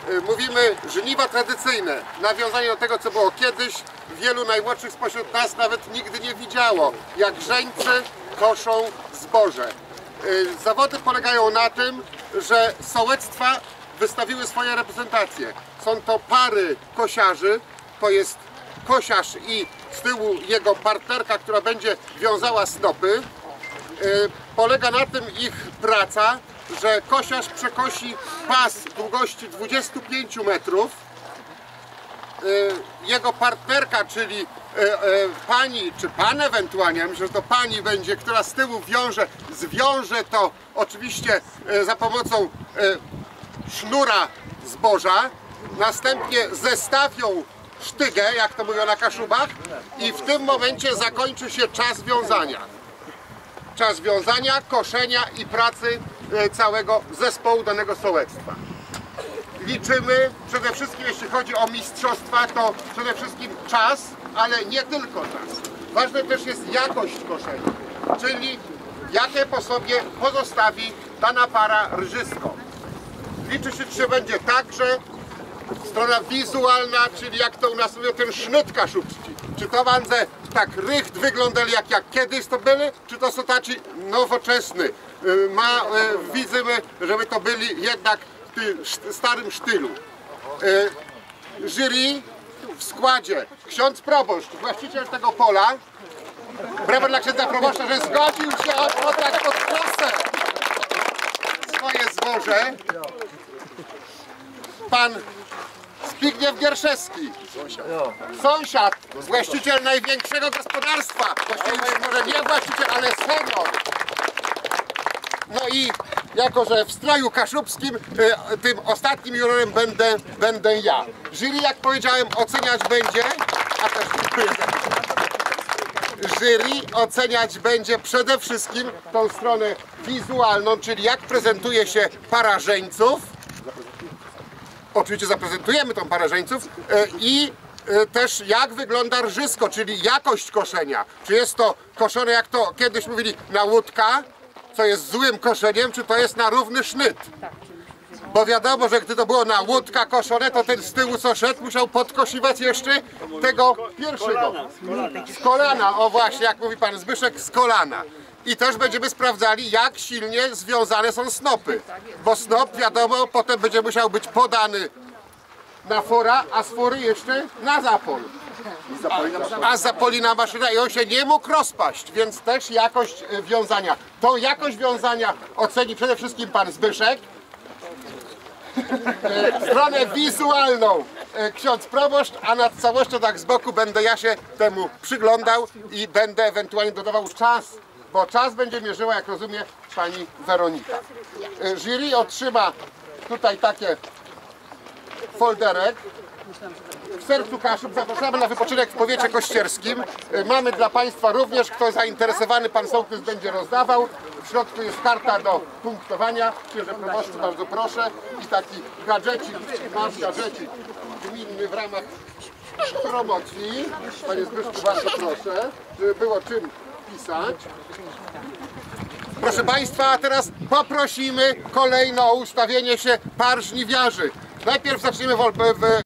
Mówimy żniwa tradycyjne, nawiązanie do tego, co było kiedyś. Wielu najmłodszych spośród nas nawet nigdy nie widziało, jak żeńcy koszą zboże. Zawody polegają na tym, że sołectwa wystawiły swoje reprezentacje. Są to pary kosiarzy, to jest kosiarz i z tyłu jego partnerka, która będzie wiązała snopy. Polega na tym ich praca, że kosiarz przekosi pas długości 25 metrów. Jego partnerka, czyli pani, czy pan ewentualnie, myślę, że to pani będzie, która z tyłu zwiąże to oczywiście za pomocą sznura zboża. Następnie zestawią sztygę, jak to mówią na Kaszubach, i w tym momencie zakończy się czas wiązania. Czas wiązania, koszenia i pracy całego zespołu danego sołectwa. Liczymy przede wszystkim, jeśli chodzi o mistrzostwa, to przede wszystkim czas, ale nie tylko czas. Ważne też jest jakość koszenia, czyli jakie po sobie pozostawi dana para rżysko. Liczy się będzie także strona wizualna, czyli jak to u nas mówią, ten sznyt kaszubski. Czy to będzie tak rycht wyglądali jak kiedyś to byli, czy to są tacy nowoczesny. Widzimy, żeby to byli jednak w starym stylu. Jury w składzie ksiądz proboszcz, właściciel tego pola. Brawo dla księdza proboszcza, że zgodził się oddać pod klasę swoje zboże. Pan Zbigniew Gierszewski, sąsiad, właściciel największego gospodarstwa, właściwie może nie właściciel, ale senior. No i jako, że w stroju kaszubskim tym ostatnim jurorem będę ja. Jury, jak powiedziałem, oceniać będzie, a też jury oceniać będzie przede wszystkim tą stronę wizualną, czyli jak prezentuje się para żeńców. Oczywiście zaprezentujemy tą parę żeńców i też jak wygląda rżysko, czyli jakość koszenia. Czy jest to koszone, jak to kiedyś mówili, na łódka, co jest złym koszeniem, czy to jest na równy sznyt. Bo wiadomo, że gdy to było na łódka koszone, to ten z tyłu co szedł musiał podkosiwać jeszcze tego pierwszego. Z kolana, o właśnie, jak mówi pan Zbyszek, z kolana. I też będziemy sprawdzali, jak silnie związane są snopy. Bo snop, wiadomo, potem będzie musiał być podany na fora, a z fory jeszcze na zapol. A zapoli na maszyna i on się nie mógł rozpaść, więc też jakość wiązania. Tą jakość wiązania oceni przede wszystkim pan Zbyszek. Stronę wizualną ksiądz proboszcz, a nad całością tak z boku będę ja się temu przyglądał i będę ewentualnie dodawał czas, bo czas będzie mierzyła, jak rozumie, pani Weronika. Jury otrzyma tutaj takie folderek. W sercu Kaszub zapraszamy na wypoczynek w powiecie kościerskim. Mamy dla państwa również, kto zainteresowany, pan sołtys będzie rozdawał. W środku jest karta do punktowania. Księże proboszczu, bardzo proszę. I taki gadżecik, nasz gadżecik gminny w ramach promocji. Panie Zbyszku, bardzo proszę, żeby było czym pisać. Proszę państwa, a teraz poprosimy kolejno o ustawienie się par żniwiarzy. Najpierw zaczniemy w